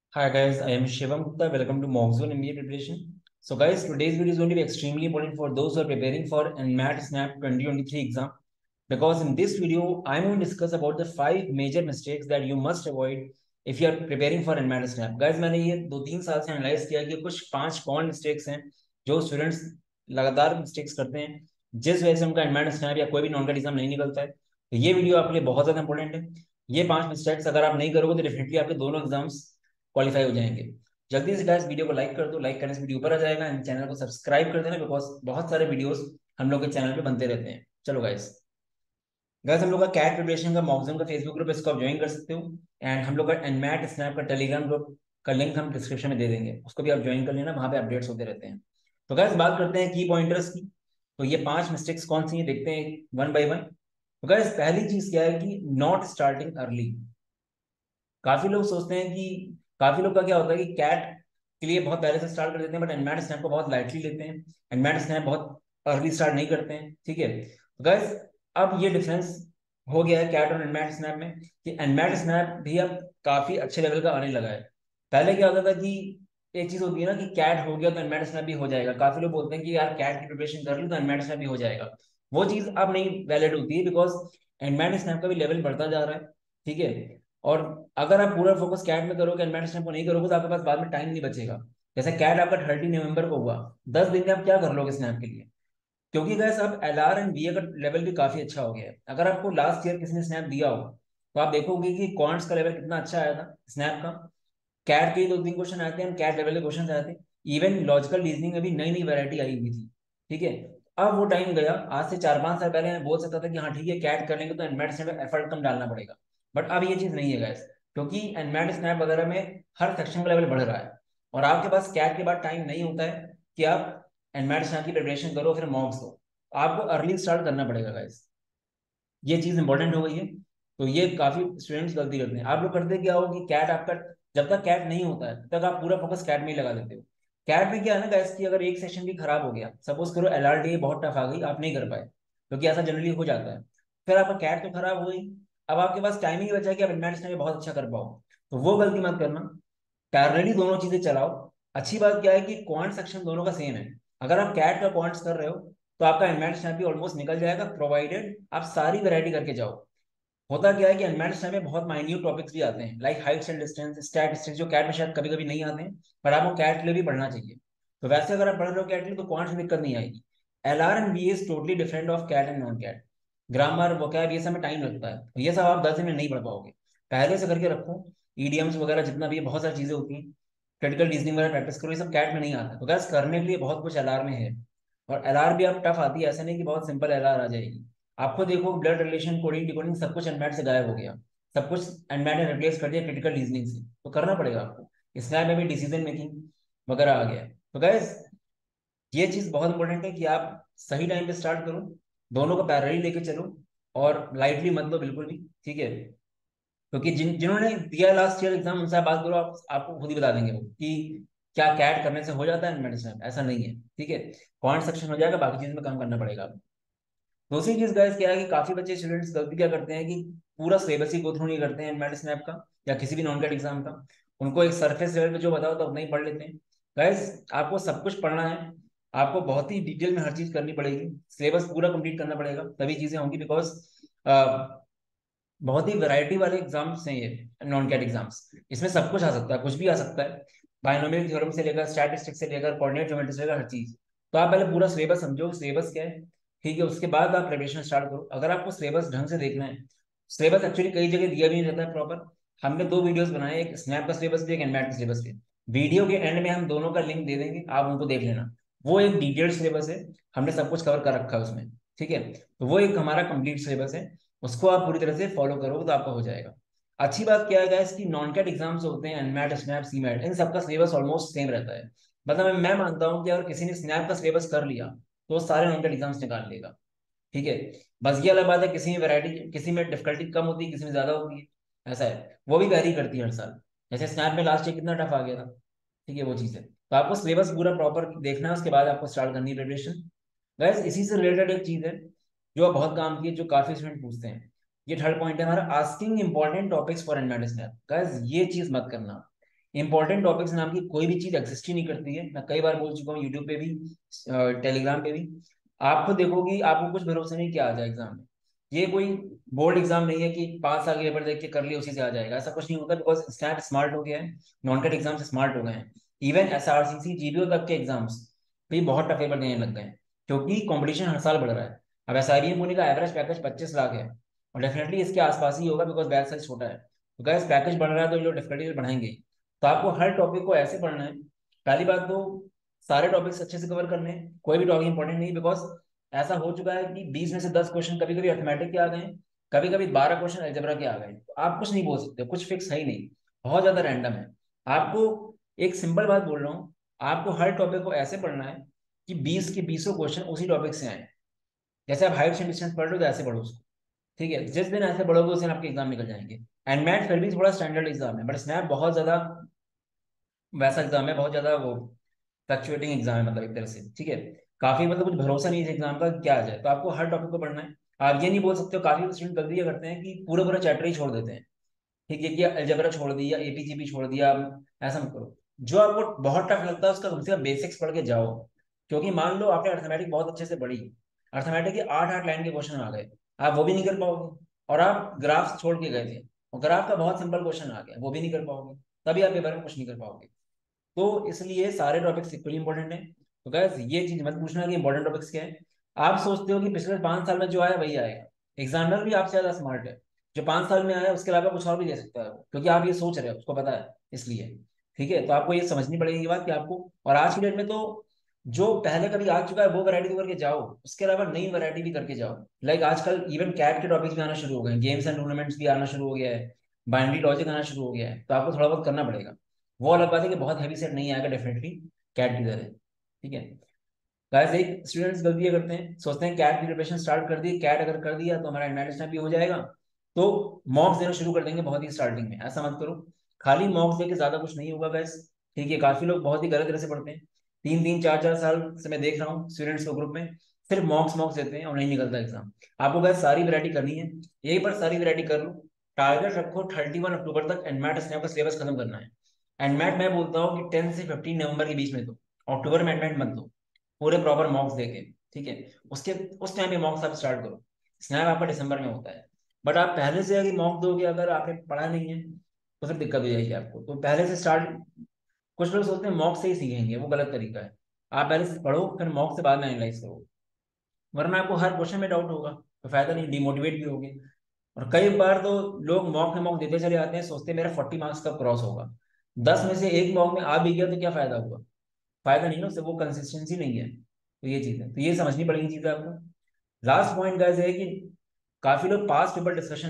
Hi guys, I am Shivam Gupta. Welcome to Mockzone MBA preparation. So guys, today's video is going to be extremely important for those who are preparing for NMAT SNAP 2023 exam. Because in this video, I'm going to discuss about the 5 major mistakes that you must avoid if you are preparing for NMAT SNAP. Guys, मैंने ये 2-3 साल से analyse किया कि कुछ 5 common mistakes हैं जो students लगातार मिस्टेक्स करते हैं, जिस वजह से उनका NMAT SNAP या कोई भी नॉन कैट एग्जाम नहीं निकलता है। तो ये वीडियो आपके लिए बहुत ज्यादा इंपॉर्टेंट है। ये 5 मिस्टेक्स अगर आप नहीं करोगे तो डेफिनेटली आपके दोनों एग्जाम्स क्वालिफाई हो जाएंगे। जल्दी से गाइस वीडियो को लाइक कर दो, लाइक करने से वीडियो ऊपर आ जाएगा एंड चैनल को सब्सक्राइब कर देना बिकॉज बहुत सारे वीडियोस हम लोग के चैनल पे बनते रहते हैं। चलो गाइस, हम लोग का कैट प्रिपरेशन का मॉक्सिमम का फेसबुक ग्रुप है, इसको आप ज्वाइन कर सकते हो। एंड हम लोग का एनमैट स्नैप का टेलीग्राम ग्रुप का लिंक हम डिस्क्रिप्शन में दे देंगे, उसको भी आप ज्वाइन कर लेना, वहां पे अपडेट्स होते रहते हैं। तो गाइस बात करते हैं की पॉइंटर्स की। तो ये 5 मिस्टेक्स कौन सी हैं देखते हैं वन बाय वन। तो गाइस पहली चीज क्या है कि नॉट स्टार्टिंग अर्ली। काफी लोग सोचते हैं कि काफी लोग का क्या होता है कि कैट के लिए बहुत पहले से स्टार्ट कर देते हैं बट एनमैट स्नैप को बहुत लाइटली लेते हैं। एनमैट स्नैप बहुत अर्ली स्टार्ट नहीं करते हैं, ठीक है। तो गाइस अब ये डिफरेंस हो गया है कैट और एनमैट स्नैप में कि एनमैट स्नैप भी अब काफी अच्छे लेवल का आने लगा है। पहले क्या होता था कि एक चीज होती है ना कि कैट हो गया तो एनमैट स्नैप भी हो जाएगा। काफी लोग बोलते हैं कि यार कैट की प्रिपरेशन कर ली तो एनमैट स्नैप भी हो जाएगा। वो चीज अब नहीं वैलिड होती है बिकॉज एनमैट स्नैप का भी लेवल बढ़ता जा रहा है, ठीक है। और अगर आप पूरा फोकस कैट में करोगे एनवायरमेंट स्टैम्प को नहीं करोगे तो आपके पास बाद में टाइम नहीं बचेगा। जैसे कैट आपका 30 नवंबर को हुआ, 10 दिन में आप क्या कर लोगे स्नैप के लिए। क्योंकि गैस अब LR एंड BA का लेवल भी काफी अच्छा हो गया है। अगर आपको लास्ट ईयर किसी ने स्नैप दिया हो तो आप देखोगे कि क्वांट्स का लेवल कितना अच्छा आया था स्नैप का। कैट के 2-3 क्वेश्चन आते हैं, कैट लेवल के क्वेश्चन आते हैं। इवन लॉजिकल रीजनिंग में भी नई नई वैरायटी आई हुई थी, ठीक है। अब वो टाइम गया, आज से 4-5 साल पहले मैं बोल सकता था कि हाँ ठीक है कैट कर लेंगे तो एनमेट स्नैप में एफर्ट कम डालना पड़ेगा। बट अब ये चीज नहीं है गैस, क्योंकि एनमेट स्नैप वगैरह में हर सेक्शन का लेवल बढ़ रहा है और आपके पास कैट के बाद टाइम नहीं होता है कि आप एनमेट स्नैप की प्रिपरेशन करो फिर मॉक्स दो। आपको अर्ली स्टार्ट करना पड़ेगा गैस, ये चीज इंपॉर्टेंट हो गई है। तो ये काफी स्टूडेंट्स गलती करते हैं। आप लोग करते क्या हो कि कैट आपका जब तक कैट नहीं होता है तब तक आप पूरा फोकस कैट में ही लगा देते हो। कैट में क्या है ना गाइस कि अगर एक सेशन भी खराब हो गया, सपोज करो LRD बहुत टफ आ गई, आप नहीं कर पाए, क्योंकि ऐसा जनरली हो जाता है, फिर आपका कैट तो खराब हो गई। अब आपके पास टाइम ही बचा कि आप एडवांस में बहुत अच्छा कर पाओ। तो वो गलती मत करना, पैरेलली दोनों चीजें चलाओ। अच्छी बात क्या है कि क्वांट सेक्शन दोनों का सेम है। अगर आप कैट का क्वांट्स कर रहे हो तो आपका एडवांस भी ऑलमोस्ट निकल जाएगा, प्रोवाइडेड आप सारी वैरायटी करके जाओ। होता क्या है कि अनमैच्ड टाइम में बहुत माइन्यूट टॉपिक्स भी आते हैं like heights and distance, statistics, जो कैट में शायद कभी कभी नहीं आते हैं, पर आपको कैट के लिए भी पढ़ना चाहिए। तो वैसे अगर आप पढ़ रहे हो कैट के लिए तो क्वांट्स में दिक्कत नहीं आएगी। LR and BA is totally different of CAT and non CAT. Grammar vocab ये सब में टाइम लगता है, तो ये सब आप 10 दिन में नहीं पढ़ पाओगे। पहले से करके रखो, ईडीएम्स वगैरह जितना भी है, बहुत सारी चीजें होती हैं, क्रिटिकल रीजनिंग वगैरह प्रैक्टिस करो, ये सब कैट में नहीं आता। तो गैस करने के लिए बहुत कुछ LR में है। और LR भी आप टफ आती है, ऐसा नहीं कि बहुत सिंपल LR आ जाएगी। आपको देखो ब्लड रिलेशन, कोडिंग डिकोडिंग सब कुछ एनमैट से गायब हो गया, सब कुछ एनमैट ने रिप्लेस कर दिया क्रिटिकल रीजनिंग से। तो करना पड़ेगा आपको, स्नैप में भी डिसीजन मेकिंग वगैरह आ गया है। तो गैस ये चीज बहुत इंपॉर्टेंट है कि आप सही टाइम पे स्टार्ट करो, दोनों को पैरेलली लेके चलो और लाइटली मत लो बिल्कुल भी, ठीक है। क्योंकि जिन्होंने दिया लास्ट ईयर एग्जाम उनसे आप बात करो, आपको खुद ही बता देंगे वो कि क्या कैट करने से हो जाता है मेडिसिन, ऐसा नहीं है, ठीक है। पॉइंट सेक्शन हो जाएगा, बाकी चीज में काम करना पड़ेगा आपको। दूसरी चीज गाइस क्या है कि काफी बच्चे स्टूडेंट्स गलती क्या करते हैं कि पूरा सिलेबस ही गो थ्रू नहीं करते हैं एनमेट स्नैप का या किसी भी नॉन कैट एग्जाम का। उनको एक सरफेस लेवल पे जो बताओ तो उतना ही पढ़ लेते हैं। गाइस आपको सब कुछ पढ़ना है, आपको बहुत ही डिटेल में हर चीज करनी पड़ेगी, सिलेबस पूरा कंप्लीट करना पड़ेगा, तभी चीजें होंगी। बिकॉज बहुत ही वैरायटी वाले एग्जाम्स हैं ये नॉन कैट एग्जाम्स, इसमें सब कुछ आ सकता है, कुछ भी आ सकता है। बायनोमियल थ्योरम से लेकर स्टैटिस्टिक्स से लेकर कोऑर्डिनेट ज्योमेट्री से लेकर हर चीज। तो आप पहले पूरा सिलेबस समझो, सिलेबस क्या है, ठीक है। उसके बाद आप प्रिपरेशन स्टार्ट करो। अगर आपको सिलेबस ढंग से देखना है, सिलेबस एक्चुअली कई जगह दिया भी नहीं रहता है प्रॉपर। हमने 2 वीडियोस बनाए, एक स्नैप का सिलेबस भी, एक एनमैट का सिलेबस भी। वीडियो के एंड में हम दोनों का लिंक दे देंगे, आप उनको देख लेना। वो एक डिटेल्ड सिलेबस है, हमने सब कुछ कवर कर रखा है उसमें, ठीक है। तो वो एक हमारा कंप्लीट सिलेबस है, उसको आप पूरी तरह से फॉलो करोगे तो आपका हो जाएगा। अच्छी बात क्या है गाइस कि नॉन कैट एग्जाम्स होते हैं, एनमैट, स्नैप, सीमैट, इन सबका सिलेबस ऑलमोस्ट सेम रहता है। मतलब मैं मानता हूँ कि अगर किसी ने स्नैप का सिलेबस कर लिया तो वो सारे नॉन कैट एग्जाम्स निकाल लेगा, ठीक है। बस ये अलग बात है, किसी में वैरायटी, किसी में डिफिकल्टी कम होती है, किसी में ज्यादा होती है, ऐसा है, वो भी वैरी करती है हर साल। जैसे स्नैप में लास्ट ईयर कितना टफ आ गया था, ठीक है, वो चीज़ है। तो आपको सिलेबस पूरा प्रॉपर देखना है, उसके बाद आपको स्टार्ट करनी है प्रिपरेशन। गैस इसी से रिलेटेड एक चीज है जो आप बहुत काम की है, जो काफी स्टूडेंट पूछते हैं, ये थर्ड पॉइंट है हमारा, asking important topics for NMAT SNAP. Guys ये चीज मत करना, इंपॉर्टेंट टॉपिक्स नाम की कोई भी चीज एग्जिस्ट ही नहीं करती है। मैं कई बार बोल चुका हूँ, यूट्यूब पे भी, टेलीग्राम पे भी। आपको देखोगी, आपको कुछ भरोसा नहीं क्या आ जाए एग्जाम में। ये कोई बोर्ड एग्जाम नहीं है कि 5 साल के पेपर देख के कर लिया उसी से आ जाएगा, ऐसा कुछ नहीं होता। बिकॉज स्टैट स्मार्ट हो गया है, नॉन कैट एग्जाम से स्मार्ट हो गए हैं। इवन SRCC GBO तक के एग्जाम्स भी बहुत टफ पेपर देने लग गए हैं, क्योंकि कंपटीशन हर साल बढ़ रहा है। अब SIBM पुणे का एवरेज पैकेज 25 लाख है, और डेफिनेटली इसके आसपास ही होगा, बिकॉज बैच साइज छोटा है। तो गैस पैकेज बढ़ रहा है तो ये लोग डिफिकल्टी बढ़ाएंगे। तो आपको हर टॉपिक को ऐसे पढ़ना है। पहली बात तो सारे टॉपिक्स अच्छे से कवर करने हैं, कोई भी टॉपिक इंपॉर्टेंट नहीं। बिकॉज ऐसा हो चुका है कि 20 में से 10 क्वेश्चन कभी कभी अर्थमेटिक के आ गए, कभी कभी 12 क्वेश्चन अलजेब्रा के आ गए। तो आप कुछ नहीं बोल सकते, कुछ फिक्स है ही नहीं, बहुत ज्यादा रैंडम है। आपको एक सिंपल बात बोल रहा हूँ, आपको हर टॉपिक को ऐसे पढ़ना है कि 20 के 20 क्वेश्चन उसी टॉपिक से आए। जैसे आप हाइट एंड डिस्टेंस पढ़ लो तो ऐसे पढ़ो उसको, ठीक है। जिस दिन ऐसे पढ़ोगे उस दिन आपके एग्जाम निकल जाएंगे। एंड मैथ फिर भी थोड़ा स्टैंडर्ड एग्जाम है, बट स्नैप बहुत ज्यादा वैसा एग्जाम है, बहुत ज्यादा वो फ्लक्चुएटिंग एग्जाम है, मतलब एक तरह से, ठीक है। काफी मतलब कुछ भरोसा नहीं है एग्जाम का क्या आ जाए। तो आपको हर टॉपिक को पढ़ना है। आप ये नहीं बोल सकते हो, काफी स्टूडेंट गलती ये करते हैं कि पूरा पूरा चैप्टर ही छोड़ देते हैं, ठीक है, कि अलजेब्रा छोड़ दिया, APGP छोड़ दिया। ऐसा मत करो। जो आपको बहुत टफ लगता है उसका कम से कम बेसिक्स पढ़ के जाओ। क्योंकि मान लो आपने अर्थमेटिक बहुत अच्छे से पढ़ी, अर्थमेटिक के 8-8 लाइन के क्वेश्चन आ गए, आप वो भी नहीं कर पाओगे। और आप ग्राफ छोड़ के गए थे, और ग्राफ का बहुत सिंपल क्वेश्चन आ गया, वो भी नहीं कर पाओगे। तभी आप पेपर में कुछ नहीं कर पाओगे। तो इसलिए सारे टॉपिक्स इक्वली इंपॉर्टेंट है। तो गैस ये चीज मत पूछना कि इंपॉर्टेंट टॉपिक्स क्या है। आप सोचते हो कि पिछले 5 साल में जो आया वही आएगा, एग्जामिनर भी आपसे ज्यादा स्मार्ट है। जो 5 साल में आया उसके अलावा कुछ और भी दे सकता है वो, क्योंकि आप ये सोच रहे हो, उसको पता है इसलिए। ठीक है, तो आपको ये समझनी पड़ेगी ये बात कि आपको, और आज की डेट में तो जो पहले कभी आ चुका है वो वैरायटी करके जाओ, उसके अलावा नई वैरायटी भी करके जाओ। लाइक आजकल इवन कैट के टॉपिक्स भी आना शुरू हो गए हैं, गेम्स एंड टूर्नामेंट्स भी आना शुरू हो गया है, बाइनरी लॉजिक आना शुरू हो गया है। तो आपको थोड़ा बहुत करना पड़ेगा। वो अलग बात है कि बहुत हैवी सेट नहीं आएगा डेफिनेटली, कैट की तरह, ठीक है। गाइस एक स्टूडेंट्स गलती ये करते हैं, सोचते हैं कैट की प्रिपरेशन स्टार्ट कर दी, कैट अगर कर दिया तो हमारा एडमिशन भी हो जाएगा, तो मॉक्स देना शुरू कर देंगे बहुत ही स्टार्टिंग में। ऐसा मत करो, खाली मॉक्स देके ज्यादा कुछ नहीं होगा गाइस, ठीक है। काफी लोग बहुत ही गलत तरह से पढ़ते हैं, 3-3 4-4 साल से मैं देख रहा हूँ स्टूडेंट्स को ग्रुप में, सिर्फ मॉक्स मॉक्स देते हैं और नहीं निकलता एग्जाम। आपको गाइस सारी वैरायटी करनी है, यही पर सारी वैरायटी कर लो। टारगेट रखो 31 अक्टूबर तक एनमैट स्नैप का सिलेबस खत्म करना है। एनमैट मैं बोलता हूँ कि 10 से 15 नवंबर के बीच में दो, अक्टूबर में एडमेंट मत दो, पूरे प्रॉपर मॉक्स देके, ठीक है। उसके उस टाइम पे मॉक्स आप स्टार्ट करो। स्नैप आपका दिसंबर में होता है, बट आप पहले से अगर मॉक दोगे, अगर आपने पढ़ा नहीं है तो फिर दिक्कत हो जाएगी आपको। तो पहले से स्टार्ट, कुछ लोग सोचते हैं मॉक से ही सीखेंगे, वो गलत तरीका है। आप पहले से पढ़ो, फिर मॉक से बाद में एनालाइज करो, वरना आपको हर क्वेश्चन में डाउट होगा तो फायदा नहीं, डिमोटिवेट भी होगे। और कई बार तो लोग मॉक में मॉक देते चले जाते हैं, सोचते हैं मेरा 40 मार्क्स कब क्रॉस होगा। 10 में से एक मॉक में आ भी गया तो क्या फायदा हुआ, फायदा नहीं ना उससे, वो कंसिस्टेंसी नहीं है। तो ये चीज है, तो ये समझनी पड़ेगी चीज आपको। लास्ट पॉइंट गाइस है कि काफी लोग past paper discussion,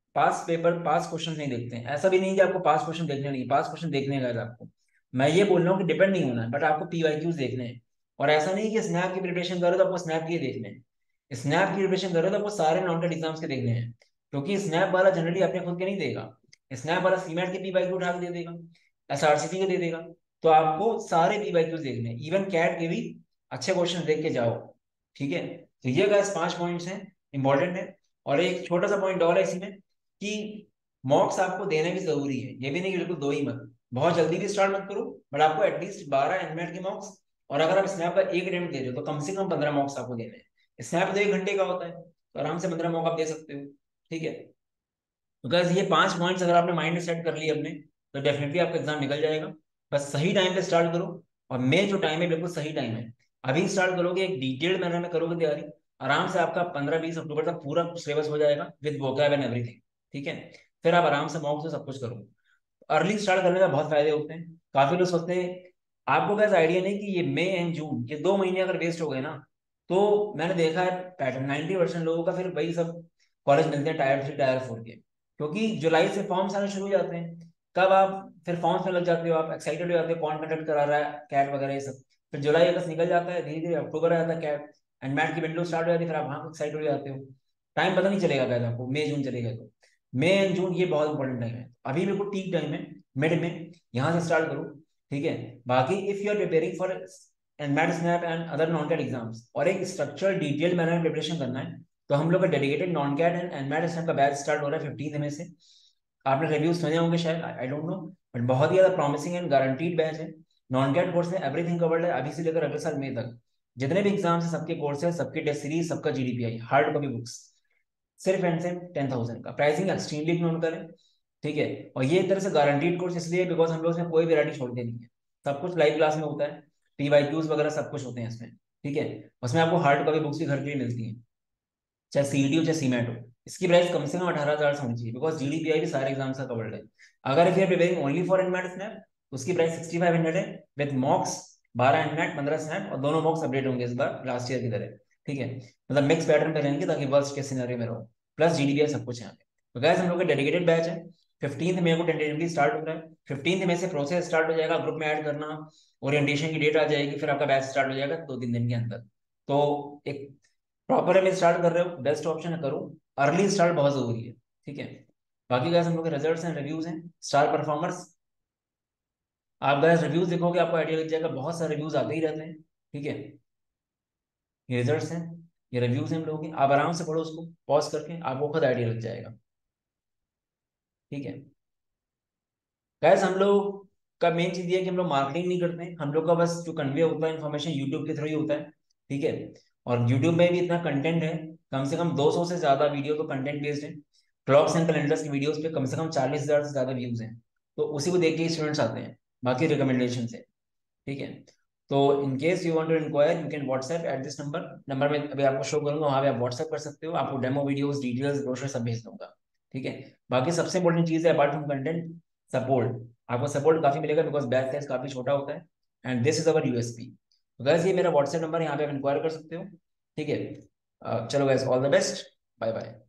past question नहीं देखते हैं। ऐसा भी नहीं कि आपको पास क्वेश्चन देखने नहीं, पास क्वेश्चन देखने हैं guys आपको। मैं ये बोल रहा हूँ कि डिपेंड नहीं होना है, बट आपको PYQs देखने हैं। और ऐसा नहीं कि स्नैप की प्रिपरेशन करो तो आपको स्नैप के देखने हैं, स्नैप की प्रिपरेशन करो तो आपको सारे नॉन एग्जाम्स के देखने हैं। क्योंकि स्नैप वाला जनरली अपने खुद के नहीं देगा, स्नैप वाला सीमेट के PYQ उठा के दे देगा, SRCC के दे देगा। तो आपको सारे PYQs देखने हैं, इवन कैट के भी अच्छे क्वेश्चन देख के जाओ, ठीक है। तो ये गाइस 5 पॉइंट्स हैं, इंपॉर्टेंट है। और एक छोटा सा पॉइंट और है इसी में कि मॉक्स आपको देने भी जरूरी है, ये भी नहीं कि बिल्कुल दो ही मत, बहुत जल्दी भी स्टार्ट मत करो। बट आपको एटलीस्ट 12 एनमेट के मॉक्स, और अगर आप स्नैप का एक अटेम्प्ट दे रहे हो तो कम से कम 15 मॉक्स आपको देने हैं। स्नैप तो 1 घंटे का होता है, तो आराम से 15 मॉक आप दे सकते हो, ठीक है। तो गाइस ये 5 पॉइंट्स अगर आपने माइंड में सेट कर लिए अपने, तो डेफिनेटली आपका एग्जाम निकल जाएगा। बस सही टाइम पे स्टार्ट करो, और मई जो टाइम है बिल्कुल सही टाइम है। अभी स्टार्ट करोगे, एक डिटेल्ड मैनर में करोगे तैयारी, आराम से आपका 15-20 अक्टूबर तक पूरा सिलेबस हो जाएगा विद वोकैब एंड एवरीथिंग, ठीक है। फिर आप आराम से मॉक से सब कुछ करो। अर्ली स्टार्ट करने का बहुत फायदे होते हैं। काफी लोग सोचते हैं, आपको कैसे आइडिया नहीं कि ये मई एंड जून ये 2 महीने अगर वेस्ट हो गए ना, तो मैंने देखा है पैटर्न 90% लोगों का फिर वही सब कॉलेज मिलते हैं टायर 3 टायर 4 के, क्योंकि जुलाई से फॉर्म्स आने शुरू हो जाते हैं। कब आप फिर फॉर्म्स में लग जाते हो, आप एक्साइटेड हो जाते हो, कौन कंडक्ट करा रहा है कैट वगैरह ये सब। फिर जुलाई अगस्त निकल जाता है, धीरे धीरे अक्टूबर आ जाता है कैट एंड मैट की विंडो स्टार्ट हो जाती है, फिर आप वहां एक्साइटेड हो जाते हो। टाइम पता नहीं चलेगा कैसे आपको, मई जून चलेगा तो। मई एंड जून ये बहुत इंपॉर्टेंट टाइम है, अभी बिल्कुल ठीक टाइम है, मिड में, यहाँ से स्टार्ट करो, ठीक है। बाकी if you are preparing for NMAT SNAP and other non CAT exams, और एक स्ट्रक्चर डिटेल मैनर में प्रिपरेशन करना है, तो हम लोग का dedicated non CAT and NMAT SNAP का बैच स्टार्ट हो रहा है 15 में से। आपने रिव्यूज सुने होंगे शायद, आई डोंट नो, बट बहुत ही ज्यादा प्रॉमिसिंग एंड गारंटीड बैच है। नॉन कैट कोर्स में एवरीथिंग कवर्ड है, अभी से लेकर अगले साल मई तक जितने भी एग्जाम्स है सबके कोर्स है, सबके टेस्ट सीरीज, सबका जीडीपीआई, हार्ड कॉपी बुक्स, सिर्फ एंड सिर्फ 10,000 का प्राइसिंग, एक्सट्रीमली इकोनॉमिकल है। ठीक है, और ये एक तरह से गारंटीड कोर्स इसलिए बिकॉज हम लोग इसमें कोई वैरायटी छोड़ते नहीं है, सब कुछ लाइव क्लास में होता है, पीवाईक्यूज वगैरह सब कुछ होते हैं इसमें। ठीक है, उसमें आपको हार्ड कॉपी बुक्स भी घर के लिए मिलती हैं, चाहे सीईटी हो चाहे सीमेट हो। इसकी प्राइस कम से कम 18,000 से होनी चाहिए, बिकॉज जीडीपीआई भी सारे एग्जाम्स का कवर्ड है। अगर if you are preparing only for NMAT SNAP तो उसकी प्राइस 6500 है, विद मॉक्स 12 एनमैट 15 स्नैप, और दोनों मॉक्स अपडेट होंगे इस बार लास्ट ईयर की तरह। ठीक है, मतलब मिक्स पैटर्न पे रहेंगे ताकि वर्स्ट के सिनेरियो में रहो, प्लस जीडीपीआई सब कुछ यहाँ पे। तो गैस हम लोग का डेडिकेटेड बैच है, 15 मई को टेंटेटिवली स्टार्ट हो रहा है, 15 मई से प्रोसेस स्टार्ट हो जाएगा, ग्रुप में ऐड करना, ओरिएंटेशन की डेट आ जाएगी, फिर आपका बैच स्टार्ट हो जाएगा 2-3 दिन के अंदर। तो एक प्रॉपर में स्टार्ट कर रहे हो, बेस्ट ऑप्शन है करो, अर्ली स्टार्ट बहुत जरूरी है। ठीक है, बाकी गाइस हम लोग के रिजल्ट्स हैं, रिव्यूज हैं, स्टार परफॉर्मर्स, आप गाइस रिव्यूज देखोगे आपको आइडिया लग जाएगा, बहुत सारे रिव्यूज आते ही रहते हैं। ठीक है, ये रिजल्ट्स हैं, ये रिव्यूज हैं हम लोगों के, आप आराम से पढ़ो उसको पॉज करके, आपको खुद आइडिया लग जाएगा। ठीक है गाइस, हम लोग का मेन चीज ये है कि हम लोग मार्केटिंग नहीं करते हैं, हम लोग का बस जो कन्वे होता है इन्फॉर्मेशन यूट्यूब के थ्रू ही होता है। ठीक है, और यूट्यूब में भी इतना कंटेंट है, कम से कम 200 से ज्यादा वीडियो तो कंटेंट बेस्ड है। क्लॉक्स एंड कैलेंडर्स की वीडियोस पे कम से कम 40,000 से ज्यादा व्यूज हैं, तो उसी को देख के स्टूडेंट्स आते हैं, बाकी रिकमेंडेशन से। ठीक है, तो in case you want to inquire you can WhatsApp at this number, number में अभी आपको शो करूंगा, वहां पे आप व्हाट्सएप कर सकते हो, आपको डेमो वीडियोस, डिटेल्स, ब्रोशर सब भेज दूंगा। ठीक है, बाकी सबसे इंपॉर्टेंट चीज है अपार्ट फ्रॉम कंटेंट, सपोर्ट। आपको सपोर्ट काफी मिलेगा बिकॉज बैच साइज काफी छोटा होता है, and this is our USP. तो गैस ये मेरा व्हाट्सएप नंबर है, यहाँ पे आप इंक्वायर कर सकते हो। ठीक है, चलो guys, all the best, bye bye.